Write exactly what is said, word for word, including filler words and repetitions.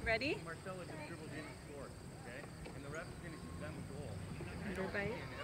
Ready? Marcelo just dribbled in and scored, okay? And the ref's going to keep them a goal. Underbite.